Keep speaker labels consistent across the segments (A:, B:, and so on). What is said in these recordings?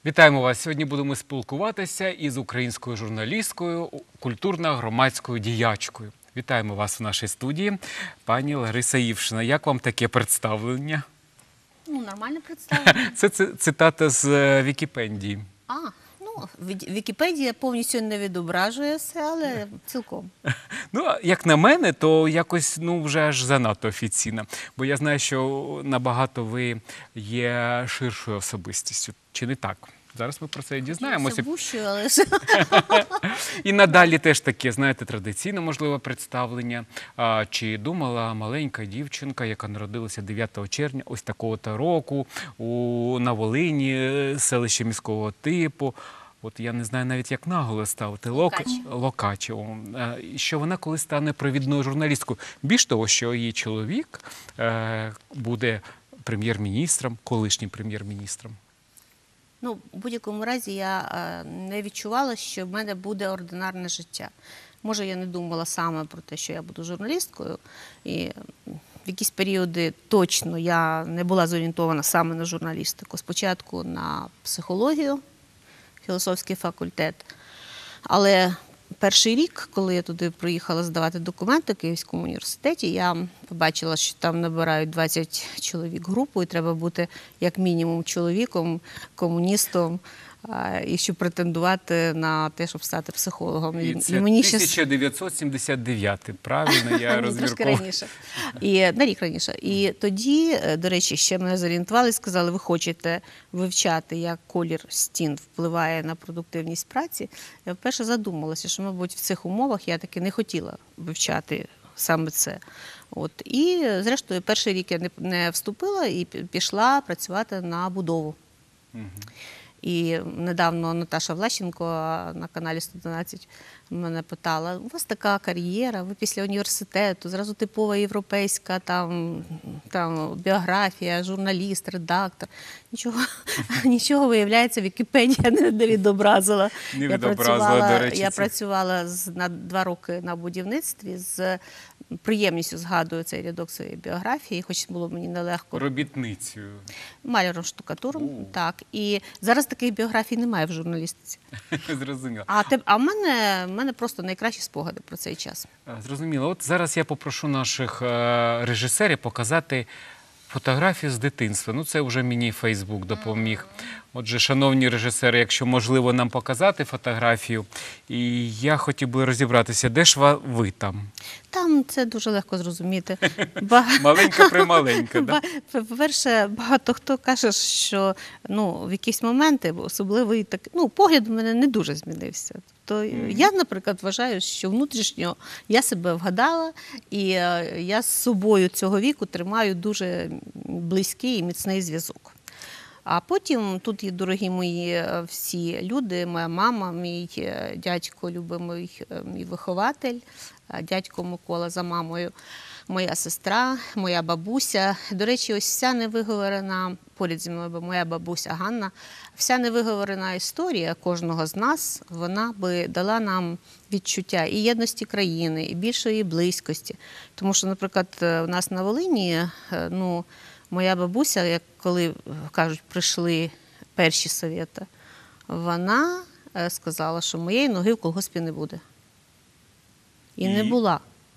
A: Вітаємо вас! Сьогодні будемо спілкуватися із українською журналісткою, культурно-громадською діячкою. Вітаємо вас в нашій студії, пані Лариса Івшина. Як вам таке представлення?
B: Нормальне представлення.
A: Це цитата з Вікіпедії.
B: Вікіпедія повністю не відображує все, але цілком.
A: Як на мене, то якось вже аж занадто офіційно. Бо я знаю, що набагато ви є ширшою особистістю. Чи не так? Зараз ми про це і дізнаємося.
B: Але...
A: І надалі теж таке, знаєте, традиційне, можливо, представлення. Чи думала маленька дівчинка, яка народилася 9 червня ось такого-то року на Волині, селище міського типу, от я не знаю навіть, як наголос ставити, Локачево, що вона колись стане провідною журналісткою. Більш того, що її чоловік буде прем'єр-міністром, колишнім прем'єр-міністром.
B: В будь-якому разі я не відчувала, що в мене буде ординарне життя. Може, я не думала саме про те, що я буду журналісткою. І в якісь періоди точно я не була зорієнтована саме на журналістику. Спочатку на психологію, філософський факультет. Але перший рік, коли я туди приїхала здавати документи в Київському університеті, я побачила, що там набирають 20 чоловік групу, і треба бути як мінімум чоловіком, комуністом, і щоб претендувати на те, щоб стати психологом.
A: І це 1979, правильно я розмірковую?
B: Трошки раніше. На рік раніше. І тоді, до речі, ще мене зорієнтували і сказали, ви хочете вивчати, як колір стін впливає на продуктивність праці. Я вперше задумалася, що, мабуть, в цих умовах я таки не хотіла вивчати саме це. І, зрештою, перший рік я не вступила і пішла працювати на будову. І недавно Наташа Влащенко на каналі 112 мене питала, у вас така кар'єра, ви після університету, зразу типова європейська там біографія, журналіст, редактор. Нічого, виявляється, Вікіпедія не відобразила. Я працювала на 2 роки на будівництві, з приємністю згадую цей рядок своєї біографії, хоч було мені нелегко.
A: Робітницею.
B: Маляром, штукатуром, так. І зараз таких біографій немає в журналістиці.
A: Зрозуміло.
B: А в мене просто найкращі спогади про цей час.
A: Зрозуміло. От зараз я попрошу наших режисерів показати фотографію з дитинства. Це вже мені Фейсбук допоміг. Отже, шановні режисери, якщо можливо нам показати фотографію, і я хотів би розібратися, де ж ви там?
B: Там це дуже легко зрозуміти.
A: Маленька-прималенька, так?
B: По-перше, багато хто каже, що в якісь моменти, особливий погляд у мене не дуже змінився. Тобто я, наприклад, вважаю, що внутрішньо я себе вгадала, і я з собою цього віку тримаю дуже близький і міцний зв'язок. А потім тут є дорогі мої всі люди, моя мама, мій дядько любимий, мій вихователь, дядько Микола за мамою, моя сестра, моя бабуся. До речі, ось вся невиговорена, поряд зі мною моя бабуся Ганна, вся невиговорена історія кожного з нас, вона би дала нам відчуття і єдності країни, і більшої близькості. Тому що, наприклад, у нас на Волині, моя бабуся, як коли, кажуть, прийшли перші совєти, вона сказала, що моєї ноги в колгоспі не буде. І не була.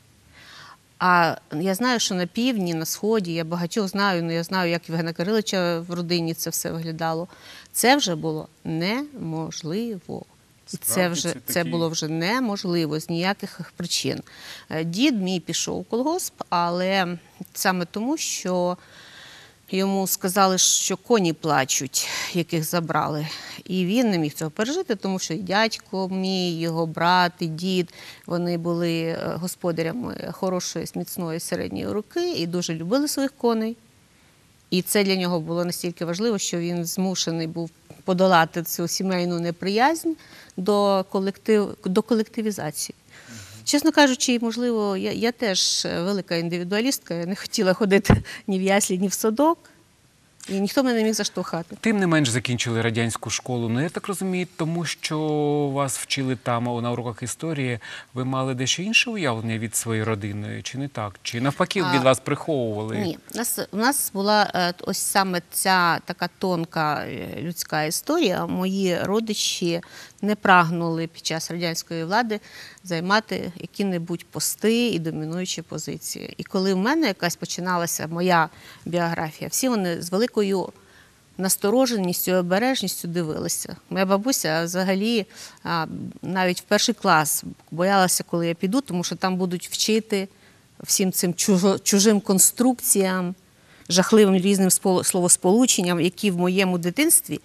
B: А я знаю, що на півдні, на сході, я багатьох знаю, я знаю, як Євгена Кирилича в родині це все виглядало. Це вже було неможливо. І це було вже неможливо з ніяких причин. Дід мій пішов у колгосп, але саме тому, що йому сказали, що коні плачуть, яких забрали. І він не міг цього пережити, тому що і дядько мій, його брат, і дід, вони були господарями хорошої, міцної середньої руки і дуже любили своїх коней. І це для нього було настільки важливо, що він змушений був подолати цю сімейну неприязнь до колективізації. Чесно кажучи, можливо, я теж велика індивідуалістка, я не хотіла ходити ні в яслі, ні в садок. І ніхто мене не міг заштовхати.
A: Тим не менш закінчили радянську школу. Ну, я так розумію, тому що вас вчили там на уроках історії, ви мали дещо інше уявлення від своєї родини, чи не так? Чи навпаки від вас приховували?
B: Ні, у нас була ось саме ця така тонка людська історія. Мої родичі не прагнули під час радянської влади займати які-небудь пости і домінуючі позиції. І коли в мене якась починалася моя біографія, всі вони з великою настороженістю і обережністю дивилися. Моя бабуся взагалі навіть в перший клас боялася, коли я піду, тому що там будуть вчити всім цим чужим конструкціям, жахливим різним словосполученням, які в моєму дитинстві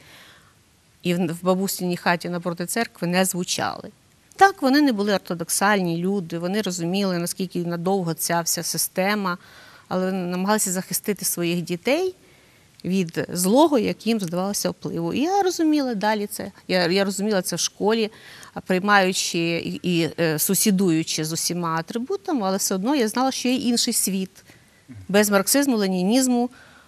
B: і в бабусиній хаті напроти церкви не звучали. Так, вони не були ортодоксальні люди, вони розуміли, наскільки надовго ця вся система, але вони намагалися захистити своїх дітей від злого, як їм здавалося, впливу. І я розуміла далі це. Я розуміла це в школі, приймаючи і сусідуючи з усіма атрибутами, але все одно я знала, що є інший світ. Без марксизму, ленінізму,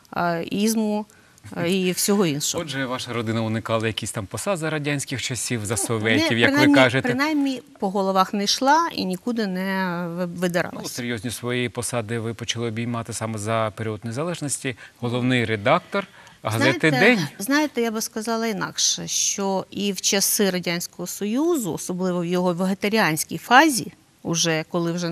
B: ізму і всього іншого.
A: Отже, ваша родина уникала якісь там посади радянських часів, за советів, як ви кажете.
B: Принаймні, по головах не йшла і нікуди не видиралася.
A: Ну, серйозні свої посади ви почали обіймати саме за період незалежності. Головний редактор газети «День».
B: Знаєте, я би сказала інакше, що і в часи Радянського Союзу, особливо в його вегетаріанській фазі, коли вже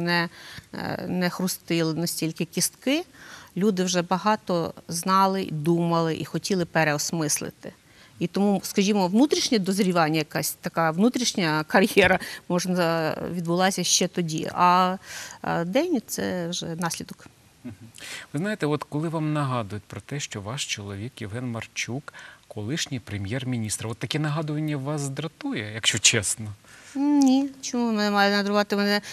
B: не хрустили настільки кістки, люди вже багато знали, думали і хотіли переосмислити. І тому, скажімо, внутрішнє дозрівання, якась така внутрішня кар'єра відбулася ще тоді, а день – це вже наслідок.
A: Ви знаєте, от коли вам нагадують про те, що ваш чоловік Євген Марчук – колишній прем'єр-міністр, от таке нагадування вас дратує, якщо чесно?
B: Ні, чому мене має надрувати? Мене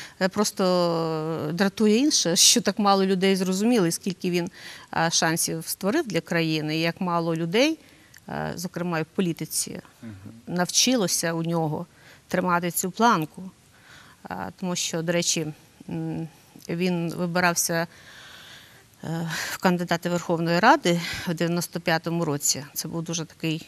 B: просто дратує інше, що так мало людей зрозуміли, скільки він шансів створив для країни, і як мало людей, зокрема і в політиці, навчилося у нього тримати цю планку. Тому що, до речі, він вибирався в кандидати Верховної Ради в 95-му році. Це був дуже такий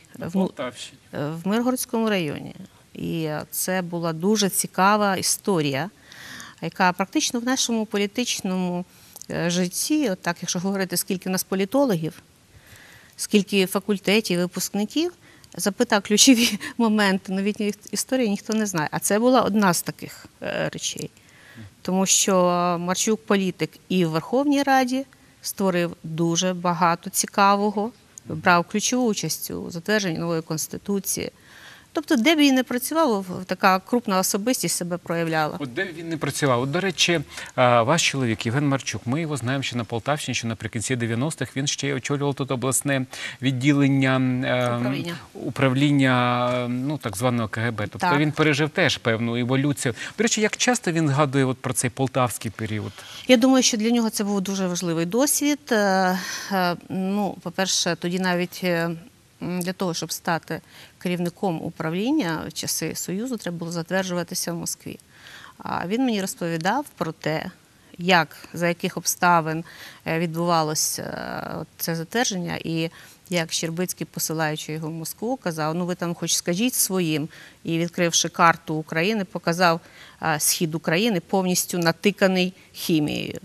B: в Миргородському районі. І це була дуже цікава історія, яка практично в нашому політичному житті, отак, якщо говорити, скільки в нас політологів, скільки факультетів, випускників, запитав ключові моменти новітньої історії, ніхто не знає. А це була одна з таких речей. Тому що Марчук політик і в Верховній Раді створив дуже багато цікавого, брав ключову участь у затвердженні нової Конституції. Тобто, де б він не працював, така крупна особистість себе проявляла.
A: От де він не працював? От, до речі, ваш чоловік Євген Марчук, ми його знаємо, що на Полтавщині, що наприкінці 90-х він ще й очолював тут обласне відділення управління так званого КГБ. Тобто
B: Так.
A: Він пережив теж певну еволюцію. До речі, як часто він згадує от про цей полтавський період?
B: Я думаю, що для нього це був дуже важливий досвід. По-перше, тоді навіть для того, щоб стати керівником управління в часи Союзу, треба було затверджуватися в Москві. А він мені розповідав про те, за яких обставин відбувалося це затвердження, і як Щербицький, посилаючи його в Москву, казав, ви там хоч скажіть своїм, і відкривши карту України, показав схід України повністю натиканий хімією.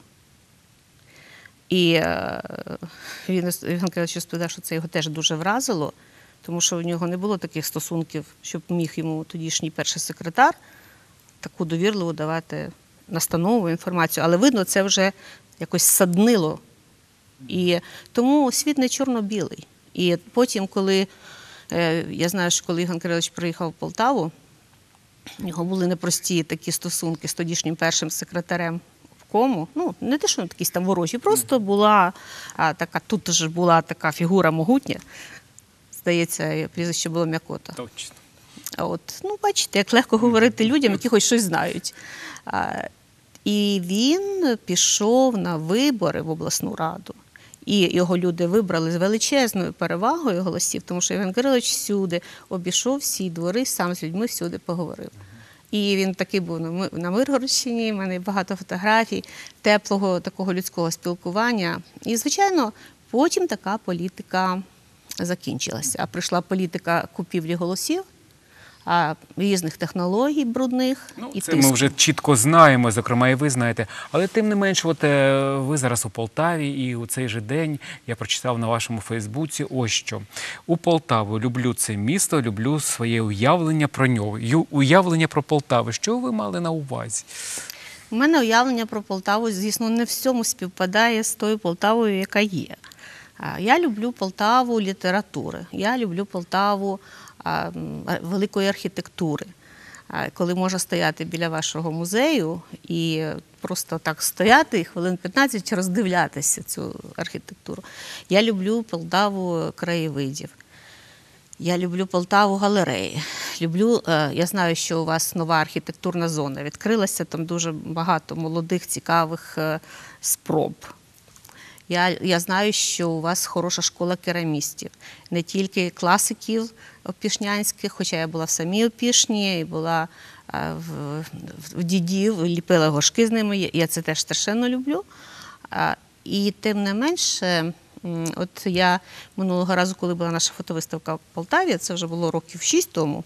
B: І він розповідав, що це його теж дуже вразило, тому що у нього не було таких стосунків, щоб міг йому тодішній перший секретар таку довірливу давати настанову, інформацію. Але видно, це вже якось саднило. І тому світ не чорно-білий. І потім, коли, я знаю, що коли Євген Кирилович приїхав в Полтаву, у нього були непрості такі стосунки з тодішнім першим секретарем обкому. Не те, що якісь там ворожі, просто була така, тут ж була така фігура могутня. Здається, прізвище було Мякота.
A: Точно.
B: Бачите, як легко говорити людям, які хоч щось знають. І він пішов на вибори в обласну раду. І його люди вибрали з величезною перевагою голосів, тому що Євген Кирилович всюди обійшов всі двори, сам з людьми всюди поговорив. І він такий був на Миргородщині, в мене багато фотографій, теплого такого людського спілкування. І, звичайно, потім така політика закінчилася. А прийшла політика купівлі голосів, різних технологій брудних і
A: Це
B: тиску.
A: ми вже чітко знаємо, зокрема, і ви знаєте. Але тим не менш, ви зараз у Полтаві, і у цей же день я прочитав на вашому Фейсбуці ось що. У Полтаву люблю це місто, люблю своє уявлення про нього. Уявлення про Полтаву. Що ви мали на увазі?
B: У мене уявлення про Полтаву, звісно, не всьому співпадає з тою Полтавою, яка є. Я люблю Полтаву літератури, я люблю Полтаву великої архітектури. Коли можна стояти біля вашого музею і просто так стояти і хвилин 15 роздивлятися цю архітектуру. Я люблю Полтаву краєвидів. Я люблю Полтаву галереї. Я знаю, що у вас нова архітектурна зона відкрилася, там дуже багато молодих, цікавих спроб. Я знаю, що у вас хороша школа керамістів. Не тільки класиків опішнянських, хоча я була в самій Опішні, і була в дідів, ліпила горшки з ними, я це теж страшенно люблю. І тим не менше, от я минулого разу, коли була наша фотовиставка в Полтаві, це вже було років 6 тому,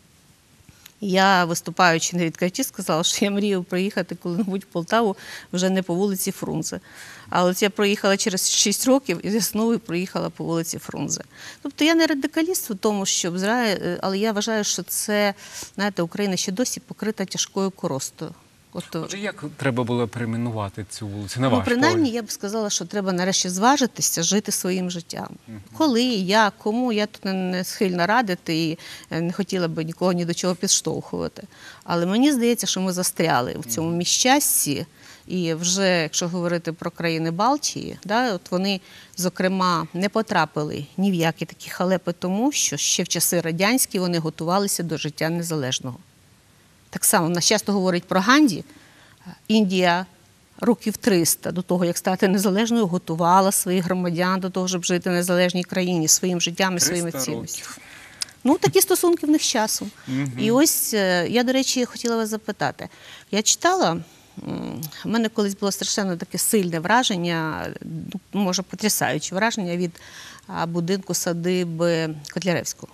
B: я, виступаючи на відкритті, сказала, що я мрію приїхати коли-небудь в Полтаву вже не по вулиці Фрунзе. Але я проїхала через 6 років і я знову приїхала по вулиці Фрунзе. Тобто я не радикаліст в тому, але я вважаю, що це, знаєте, Україна ще досі покрита тяжкою коростою.
A: Отже, як треба було перейменувати цю вулицю, на ваш
B: принаймні,
A: погляд?
B: я б сказала, що треба нарешті зважитися, жити своїм життям. Коли, як, кому, я тут не схильна радити і не хотіла б нікого ні до чого підштовхувати. Але мені здається, що ми застряли в цьому міщасті. І вже, якщо говорити про країни Балтії, от вони, зокрема, не потрапили ні в які такі халепи тому, що ще в часи радянські вони готувалися до життя незалежного. Так само, нас часто говорять про Ганді. Індія років 300 до того, як стати незалежною, готувала своїх громадян до того, щоб жити в незалежній країні своїм життям і своїми цінностями. Такі стосунки в них з часом. І ось, я, до речі, хотіла вас запитати. Я читала, в мене колись було страшенно таке сильне враження, може потрясаюче враження від будинку садиби Котляревського.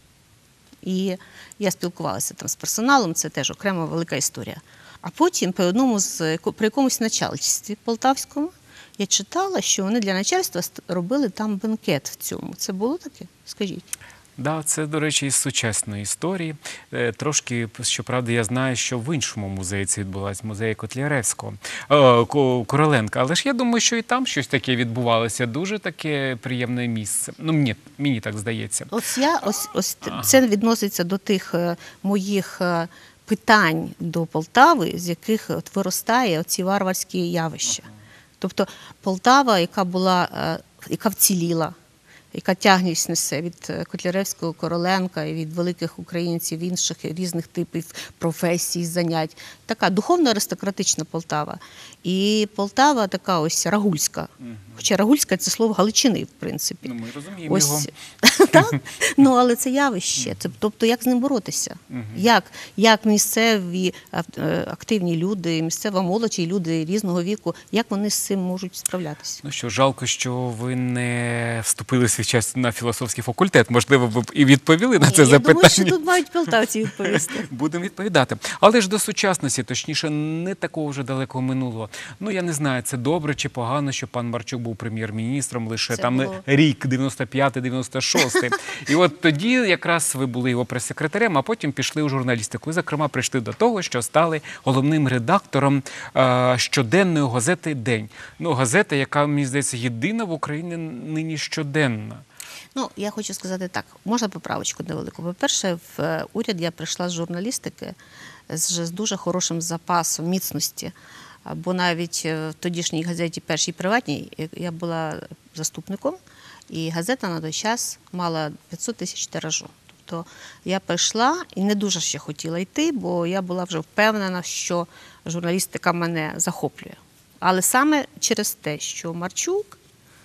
B: І я спілкувалася там з персоналом, це теж окрема велика історія. А потім при якомусь начальстві полтавському я читала, що вони для начальства робили там бенкет в цьому. Це було таке? Скажіть.
A: Да, це, до речі, із сучасної історії. Трошки, щоправда, я знаю, що в іншому музеї це відбулося, музеї Котляревського, Короленка. Але ж я думаю, що і там щось таке відбувалося. Дуже таке приємне місце. Мені так здається.
B: Ось це відноситься до тих моїх питань до Полтави, з яких виростає оці варварські явища. Тобто Полтава, яка вціліла, яка тягність несе від Котляревського, Короленка і від великих українців інших різних типів професій, занять. Така духовно-аристократична Полтава. І Полтава така ось рагульська. Хоча рагульська – це слово Галичини, в принципі.
A: Ми розуміємо його.
B: Так? Але це явище. Тобто, як з ним боротися? Як місцеві активні люди, місцева молодь і люди різного віку, як вони з цим можуть справлятися?
A: Жалко, що ви не вступили в свій час на філософський факультет. Можливо, ви б і відповіли на це запитання.
B: Я думаю, що тут мають полтавці відповісти.
A: Будемо відповідати. Але ж до сучасності, точніше, не такого вже далекого минулого. Я не знаю, це добре чи погано, що пан Марчук був прем'єр-міністром лише рік, 95-96. І от тоді якраз ви були його прес-секретарем, а потім пішли у журналістику. І, зокрема, прийшли до того, що стали головним редактором щоденної газети «День». Газета, яка, мені здається, єдина в Україні нині щоденна.
B: Я хочу сказати так, можна поправочку невелику. По-перше, в уряд я прийшла з журналістики з дуже хорошим запасом міцності. Бо навіть в тодішній газеті «Першій приватній» я була заступником, і газета на той час мала 500 тисяч тиражу. Тобто я прийшла і не дуже ще хотіла йти, бо я була вже впевнена, що журналістика мене захоплює. Але саме через те, що Марчук,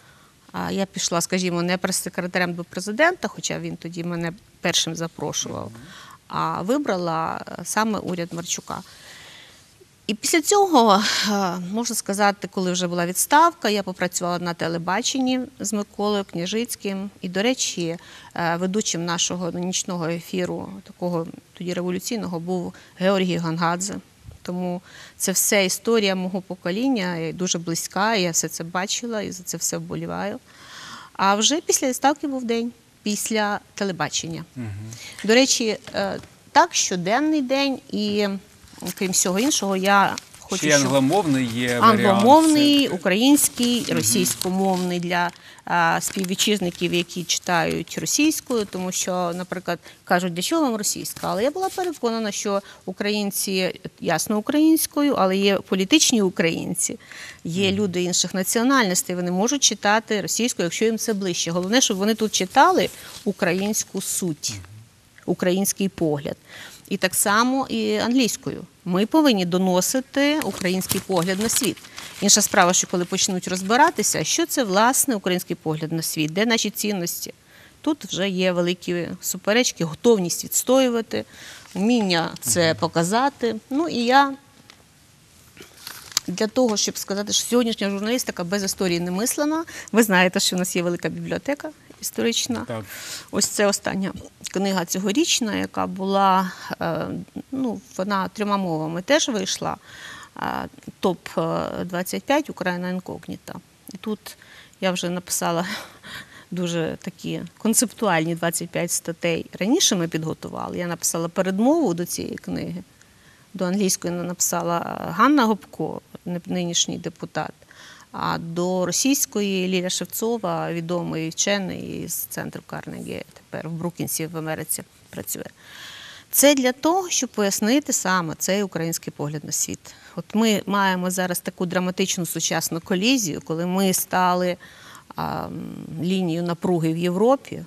B: я пішла, скажімо, не прес-секретарем до президента, хоча він тоді мене першим запрошував, а вибрала саме уряд Марчука. І після цього, можна сказати, коли вже була відставка, я попрацювала на телебаченні з Миколою Княжицьким. І, до речі, ведучим нашого нічного ефіру, такого тоді революційного, був Георгій Гонгадзе. Тому це все історія мого покоління, і дуже близька, і я все це бачила і за це все вболіваю. А вже після відставки був день, після телебачення. До речі, так, щоденний день, і крім всього іншого, я хочу,
A: Ще й англомовний є варіант.
B: англомовний, український, російськомовний для співвітчизників, які читають російською, тому що, наприклад, кажуть, для чого вам російська? Але я була переконана, що українці ясно українською, але є політичні українці, є люди інших національностей, вони можуть читати російською, якщо їм це ближче. Головне, щоб вони тут читали українську суть, український погляд. І так само і англійською. Ми повинні доносити український погляд на світ. Інша справа, що коли почнуть розбиратися, що це, власне, український погляд на світ, де наші цінності. Тут вже є великі суперечки, готовність відстоювати, вміння це показати. Ну і я для того, щоб сказати, що сьогоднішня журналістика без історії не мислена. Ви знаєте, що в нас є велика бібліотека історична.
A: Так.
B: Ось це остання книга цьогорічна, яка була, вона 3 мовами теж вийшла. ТОП-25 «Україна інкогніта». І тут я вже написала дуже такі концептуальні 25 статей. Раніше ми підготували. Я написала передмову до цієї книги. До англійської написала Ганна Гопко, нинішній депутат, а до російської Ліля Шевцова, відомий вчений з центру Карнегі, тепер в Брукінсі в Америці працює. Це для того, щоб пояснити саме цей український погляд на світ. От ми маємо зараз таку драматичну сучасну колізію, коли ми стали лінією напруги в Європі,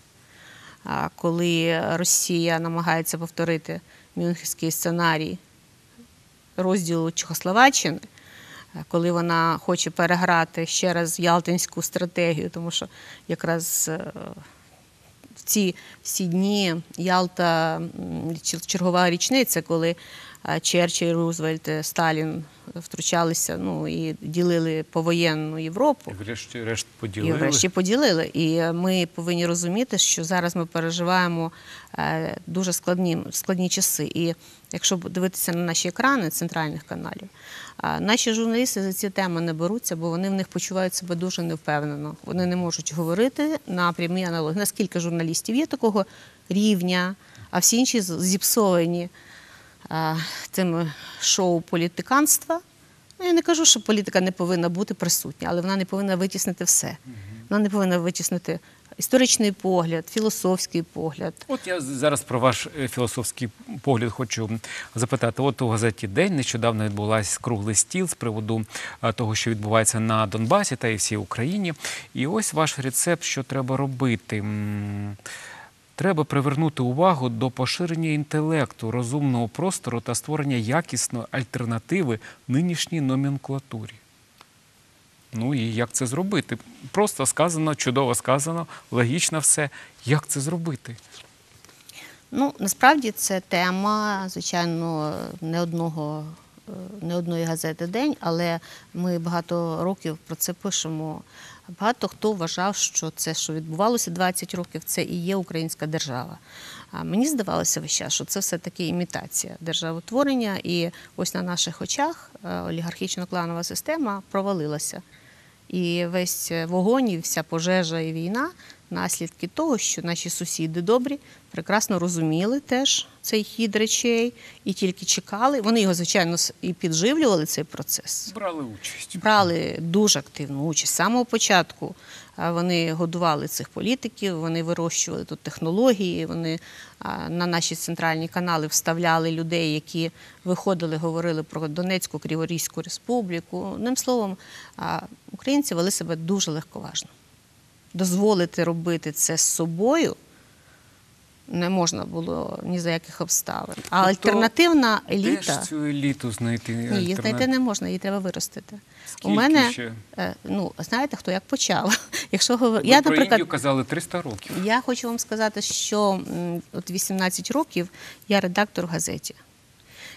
B: коли Росія намагається повторити мюнхенський сценарій розділу Чехословаччини, коли вона хоче переграти ще раз Ялтинську стратегію, тому що якраз в ці всі дні Ялта, чергова річниця, і Черчилль, Рузвельт, Сталін втручалися, і ділили повоєнну Європу.
A: І врешті-решт
B: поділили. І ми повинні розуміти, що зараз ми переживаємо дуже складні часи. І якщо дивитися на наші екрани центральних каналів, наші журналісти за ці теми не беруться, бо вони в них почувають себе дуже невпевнено. Вони не можуть говорити на прямі аналогії. Наскільки журналістів є такого рівня, а всі інші зіпсовані тим шоу політиканства. Я не кажу, що політика не повинна бути присутня, але вона не повинна витіснити все. Вона не повинна витіснити історичний погляд, філософський погляд.
A: От я зараз про ваш філософський погляд хочу запитати. От у газеті «День» нещодавно відбувався круглий стіл з приводу того, що відбувається на Донбасі та і всій Україні. І ось ваш рецепт, що треба робити. Треба привернути увагу до поширення інтелекту, розумного простору та створення якісної альтернативи нинішній номенклатурі. Ну і як це зробити? Просто сказано, чудово сказано, логічно все. Як це зробити?
B: Насправді це тема, звичайно, не одної газети «День», але ми багато років про це пишемо. Багато хто вважав, що це, що відбувалося 20 років, це і є українська держава. А мені здавалося весь час, що це все-таки імітація державотворення, і ось на наших очах олігархічно-кланова система провалилася. І весь вогонь, і вся пожежа і війна – наслідки того, що наші сусіди добрі прекрасно розуміли теж цей хід речей і тільки чекали. Вони його, звичайно, і підживлювали, цей процес.
A: Брали участь.
B: Брали дуже активну участь. З самого початку вони годували цих політиків, вони вирощували тут технології, вони на наші центральні канали вставляли людей, які виходили, говорили про Донецьку, Криворізьку республіку. Одним словом, українці вели себе дуже легковажно. Дозволити робити це з собою не можна було ні за яких обставин. А альтернативна еліта...
A: Де ж цю еліту знайти?
B: Ні, її знайти не можна, її треба виростити.
A: Скільки
B: у мене,
A: ще?
B: Знаєте, хто як почав?
A: Ви про Індію казали 300 років.
B: Я хочу вам сказати, що от 18 років я редактор в газеті.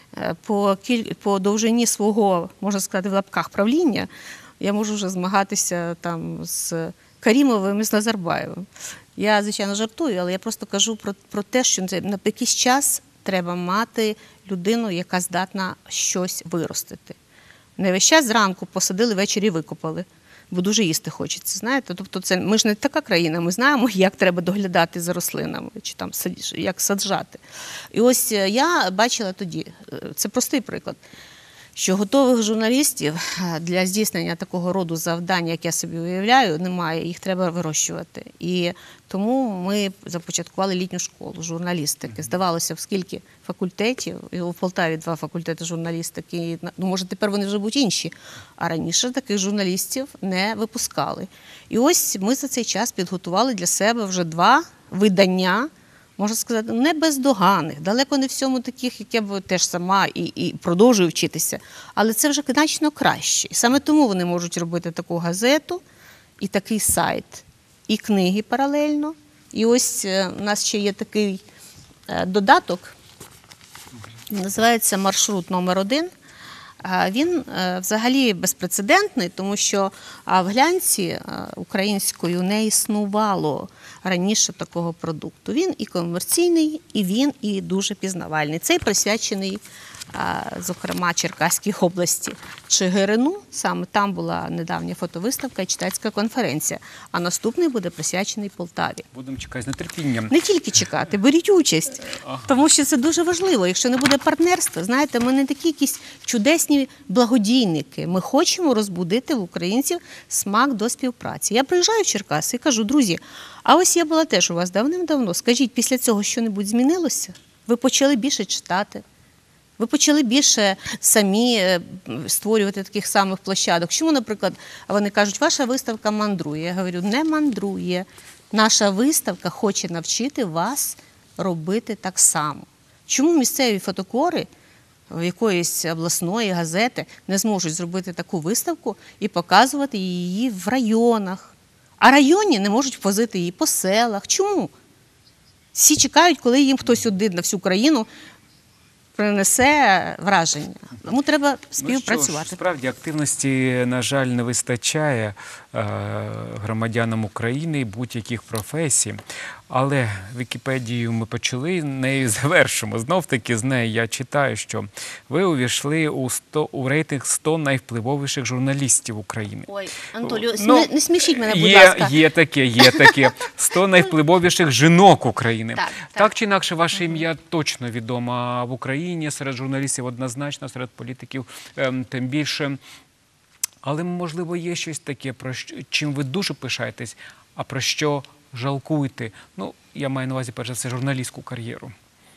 B: по довжині свого, можна сказати, в лапках правління, я можу вже змагатися там з Карімовим і з Назарбаєвим. Я, звичайно, жартую, але я просто кажу про те, що на якийсь час треба мати людину, яка здатна щось виростити. Не весь час зранку посадили, ввечері викопали, бо дуже їсти хочеться, знаєте. Тобто ми ж не така країна, ми знаємо, як треба доглядати за рослинами, чи там як саджати. І ось я бачила тоді, це простий приклад, що готових журналістів для здійснення такого роду завдань, як я собі уявляю, немає, їх треба вирощувати. І тому ми започаткували літню школу журналістики. Здавалося б, скільки факультетів, і у Полтаві 2 факультети журналістики, ну, може, тепер вони вже будуть інші, а раніше таких журналістів не випускали. І ось ми за цей час підготували для себе вже 2 видання, можна сказати, не бездоганних, далеко не всьому таких, як я б теж сама і продовжую вчитися. Але це вже значно краще. І саме тому вони можуть робити таку газету і такий сайт, і книги паралельно. І ось у нас ще є такий додаток, називається «Маршрут номер 1». Він взагалі безпрецедентний, тому що в глянці українською не існувало раніше такого продукту. Він і комерційний, і він і дуже пізнавальний. Цей присвячений, зокрема, Черкаській області. Чигирину, саме там була недавня фотовиставка і читацька конференція, а наступний буде присвячений Полтаві.
A: Будемо чекати з нетерпінням.
B: Не тільки чекати, беріть участь, тому що це дуже важливо. Якщо не буде партнерства, знаєте, ми не такі якісь чудесні благодійники. Ми хочемо розбудити в українців смак до співпраці. Я приїжджаю в Черкаси і кажу: друзі, а ось я була теж у вас давним-давно. Скажіть, після цього що-небудь змінилося? Ви почали більше читати? Ви почали більше самі створювати таких самих площадок? Чому, наприклад, вони кажуть, ваша виставка мандрує? Я говорю, не мандрує. Наша виставка хоче навчити вас робити так само. Чому місцеві фотокори в якоїсь обласної газети не зможуть зробити таку виставку і показувати її в районах? А районі не можуть возити її по селах. Чому? Всі чекають, коли їм хтось один на всю країну принесе враження. Тому треба співпрацювати.
A: Ну що ж, справді, активності, на жаль, не вистачає громадянам України будь-яких професій. Але Вікіпедію ми почали, нею завершимо. Знов-таки з неї я читаю, що ви увійшли у рейтинг 100 найвпливовіших журналістів України.
B: Ой, Анатолію, не смішіть мене, будь ласка.
A: Є таке. 100 найвпливовіших жінок України.
B: Так.
A: Так чи інакше, ваше ім'я точно відомо в Україні, серед журналістів однозначно, серед політиків тим більше. Але, можливо, є щось таке, чим ви дуже пишаєтесь, а про що жалкуєте? Ну, я маю на увазі, перш за все, журналістську кар'єру.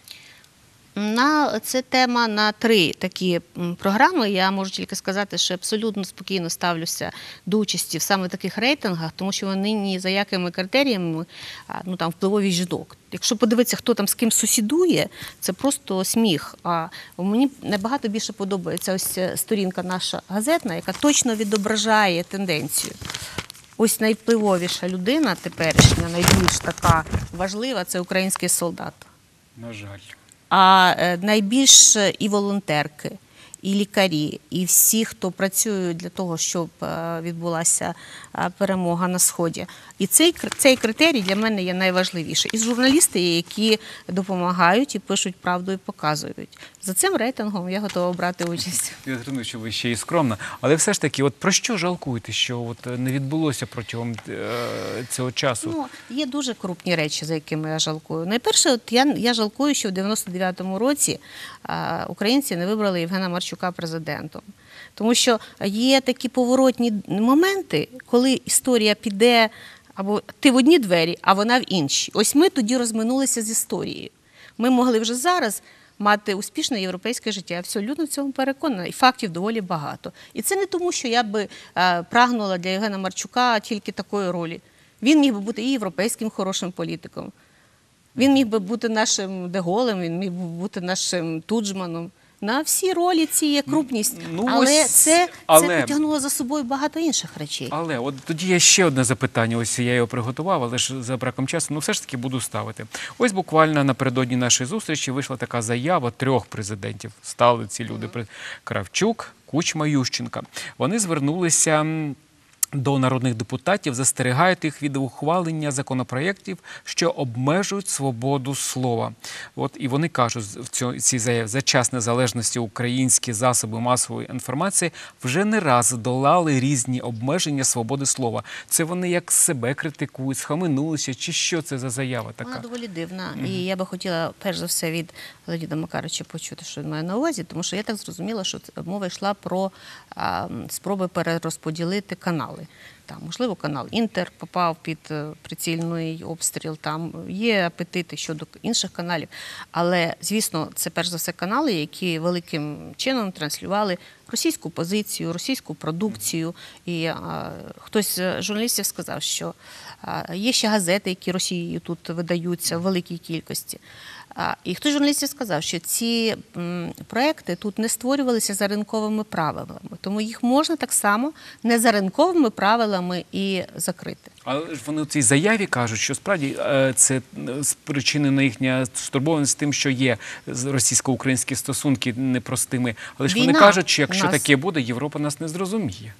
B: Це тема на 3 такі програми. Я можу тільки сказати, що абсолютно спокійно ставлюся до участі в саме таких рейтингах, тому що вони ні за якими критеріями, ну там впливовість жінок. Якщо подивитися, хто там з ким сусідує, це просто сміх. А мені набагато більше подобається ось сторінка наша газетна, яка точно відображає тенденцію. Ось найвпливовіша людина теперішня, найбільш така важлива – це український солдат.
A: На жаль.
B: А найбільш і волонтерки, і лікарі, і всі, хто працюють для того, щоб відбулася перемога на Сході. І цей критерій для мене є найважливіший. І журналісти, які допомагають і пишуть правду і показують. За цим рейтингом я готова брати участь.
A: Я зрозумів, що ви ще і скромна. Але все ж таки, от про що жалкуєте, що не відбулося протягом цього часу?
B: Ну, є дуже крупні речі, за якими я жалкую. Найперше, я жалкую, що в 99-му році українці не вибрали Євгена Марчука президентом. Тому що є такі поворотні моменти, коли історія піде або ти в одні двері, а вона в інші. Ось ми тоді розминулися з історією. Ми могли вже зараз мати успішне європейське життя. Я абсолютно в цьому переконана. І фактів доволі багато. І це не тому, що я би прагнула для Євгена Марчука тільки такої ролі. Він міг би бути і європейським хорошим політиком. Він міг би бути нашим Де Голлем, він міг би бути нашим Туджманом. На всі ролі ці є крупність,
A: ну,
B: але
A: ось,
B: це
A: але-
B: потягнуло за собою багато інших речей.
A: Але от тоді є ще одне запитання. Ось я його приготував, але ж за браком часу, ну все ж таки буду ставити. Ось буквально напередодні нашої зустрічі вийшла така заява 3 президентів. Стали ці люди. Кравчук, Кучма, Ющенка. Вони звернулися до народних депутатів, застерігають їх від ухвалення законопроєктів, що обмежують свободу слова. От і вони кажуть в цій заяві: за час незалежності українські засоби масової інформації вже не раз долали різні обмеження свободи слова. Це вони як себе критикують, схаменулися, чи що це за заява така?
B: Вона доволі дивна. І я би хотіла, перш за все, від Леоніда Макаровича почути, що він має на увазі, тому що я так зрозуміла, що мова йшла про спроби перерозподілити канали. Там, можливо, канал «Інтер» попав під прицільний обстріл, там є апетити щодо інших каналів. Але, звісно, це перш за все канали, які великим чином транслювали російську позицію, російську продукцію. І хтось з журналістів сказав, що є ще газети, які Росією тут видаються в великій кількості. І хтось з журналістів сказав, що ці проекти тут не створювалися за ринковими правилами, тому їх можна так само не за ринковими правилами і закрити.
A: Але ж вони у цій заяві кажуть, що справді це спричинена їхня стурбованість тим, що є російсько-українські стосунки непростими. Але ж вони
B: Війна
A: кажуть, що якщо
B: у нас-
A: таке буде, Європа нас не зрозуміє.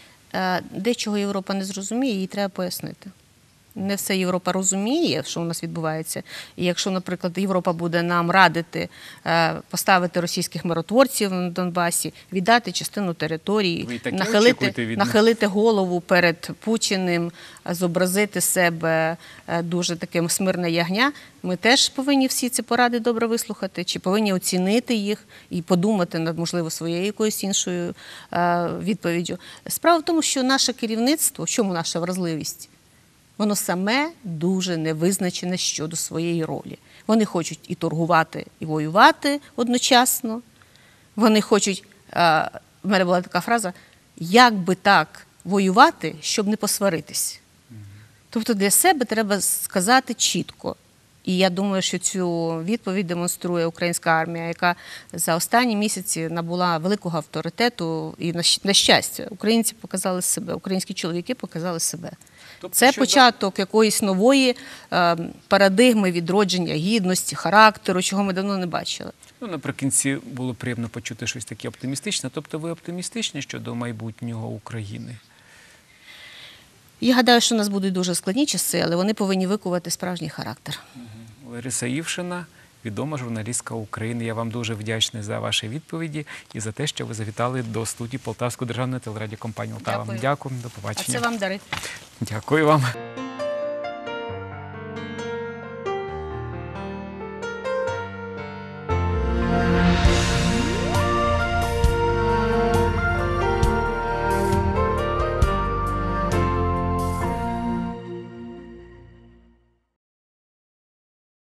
B: Дечого Європа не зрозуміє, їй треба пояснити. Не все Європа розуміє, що у нас відбувається. І якщо, наприклад, Європа буде нам радити поставити російських миротворців на Донбасі, віддати частину території,
A: Ви таке очікуєте від них?
B: нахилити голову перед Путіним, зобразити себе дуже таким смирне ягня, ми теж повинні всі ці поради добре вислухати, чи повинні оцінити їх і подумати над, можливо, своєю якоюсь іншою відповіддю. Справа в тому, що наше керівництво, в чому наша вразливість? Воно саме дуже невизначене щодо своєї ролі. Вони хочуть і торгувати, і воювати одночасно. Вони хочуть, в мене була така фраза, як би так воювати, щоб не посваритись. Тобто для себе треба сказати чітко. І я думаю, що цю відповідь демонструє українська армія, яка за останні місяці набула великого авторитету. І, на щастя, українці показали себе, українські чоловіки показали себе.
A: Тобто,
B: Це
A: що
B: початок якоїсь нової парадигми відродження гідності, характеру, чого ми давно не бачили.
A: Ну, наприкінці було приємно почути щось таке оптимістичне. Тобто ви оптимістичні щодо майбутнього України?
B: Я гадаю, що у нас будуть дуже складні часи, але вони повинні викувати справжній характер.
A: Лариса Івшина, відома журналістка України. Я вам дуже вдячний за ваші відповіді і за те, що ви завітали до студії Полтавської державної телерадіокомпанії «Полтава».
B: Дякую.
A: Дякую, до
B: А
A: побачення.
B: це вам дари.
A: Дякую вам.